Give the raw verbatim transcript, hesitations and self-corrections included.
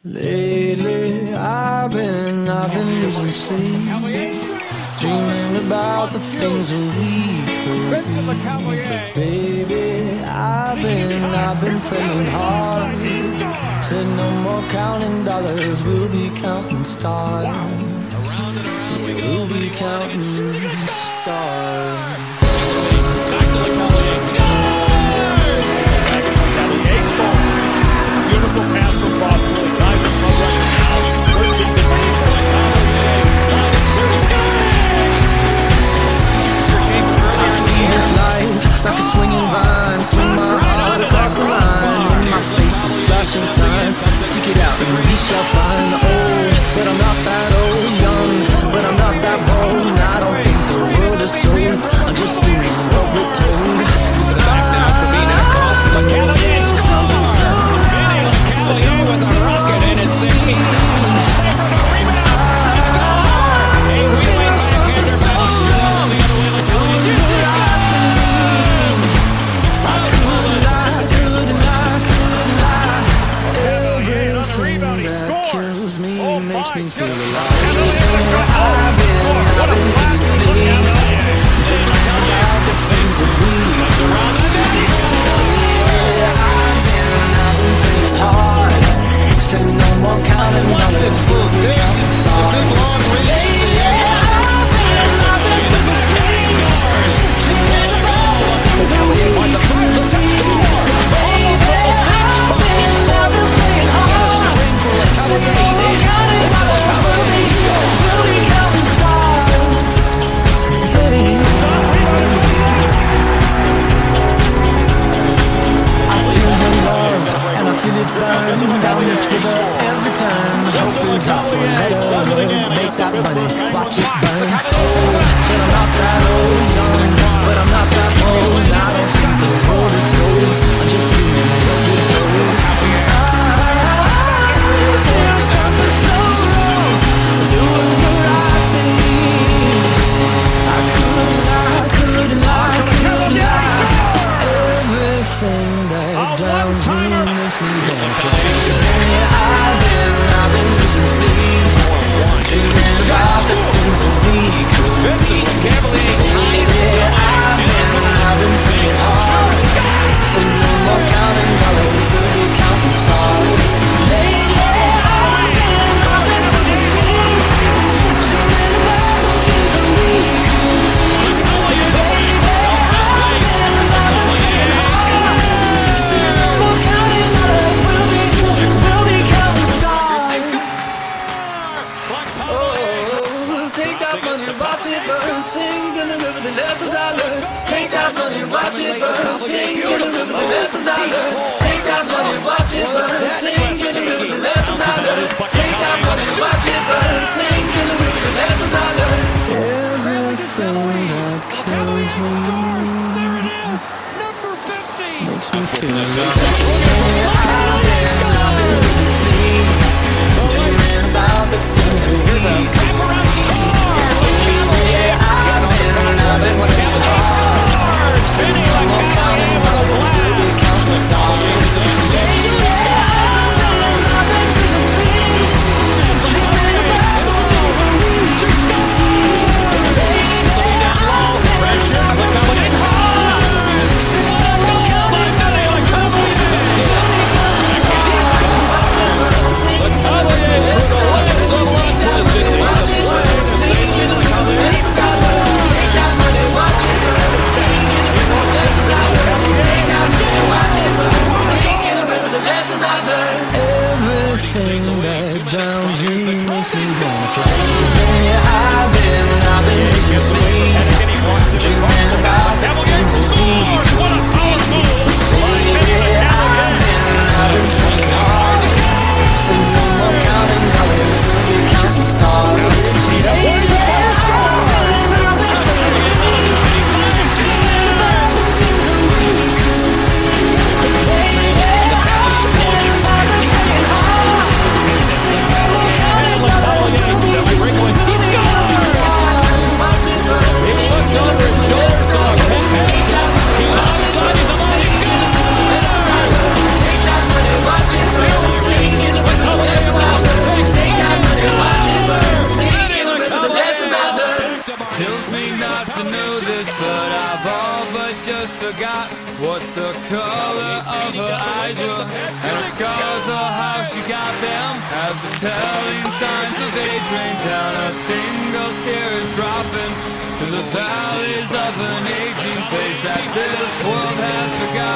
Lately, I've been, I've been losing sleep, dreaming about the things that we could be. But baby, I've been, I've been praying hard. Said no more counting dollars, we'll be counting stars. Yeah, we'll be counting stars. Beautiful pass from Boston. Ties it from right now. Works it to save by Collier. Line it, shooting, I see this life like a swinging vine. Swing my heart across the line. In my face is flashing signs. Seek it out and we shall find. Old, but I'm not that old. Young, but I'm not that bold. And I don't think the world is sold. I'm just doing what we're told. back now. Cabina across from Collier. Cavalier with a rocket, and it's sinking. Everything that kills me makes me feel alive. I've been, I've been losing sleep, dreaming about the things that we could be. I've been, I've been playing hard. Said no more counting dollars, we'll be counting stars. Lately, I've been, I've been losing sleep, dreaming about the things that we could be. Baby, I've been, I've been playing hard. Said no more counting dollars, we'll be, we'll be counting stars. Baby, I feel your love and I feel it burn down this river every turn. Hope is out for a better make that money, watch it burn. Old, but I'm not that old. Young, but I'm not that old. And I don't think the world is sold. I'm just doing what we're told. I feel something so wrong, doing the right thing. I couldn't, I couldn't, I couldn't lie. Everything that drowns me makes me want to fly. I've been, I've been losing sleep, dreaming about the things that we could be. Lately, I've been, I've been praying hard. Said no more counting dollars, we'll be counting stars. Lately, I've been, I've been losing sleep, dreaming about the things that we could be. Baby, I've been, I've been praying hard. Said no more counting dollars, we'll be, we'll be counting stars. Oh, take that money, watch it burn, sing in the river the lessons I learned. Take that money, watch it burn, sing in the river the lessons I learned. Take that money, watch it burn, sing in the river the lessons I learned. Take that money, watch it burn, sing in the river the lessons I learned. Everything that kills me makes me feel alive. I've been, I've been losing sleep, dreaming about the things that we could be. Yeah, I've been, I've been playing hard. Said no more counting dollars, we'll be counting stars. Yeah, I've been, I've been losing sleep, dreaming about the things that we could be. Baby, I've been, I've been playing hard. Said no more counting dollars, we'll be, we'll be counting stars. what the color of her eyes were, and the scars of how she got them. As the telling signs of age rain down, a single tear is dropping through the valleys of an aging face that this world has forgotten.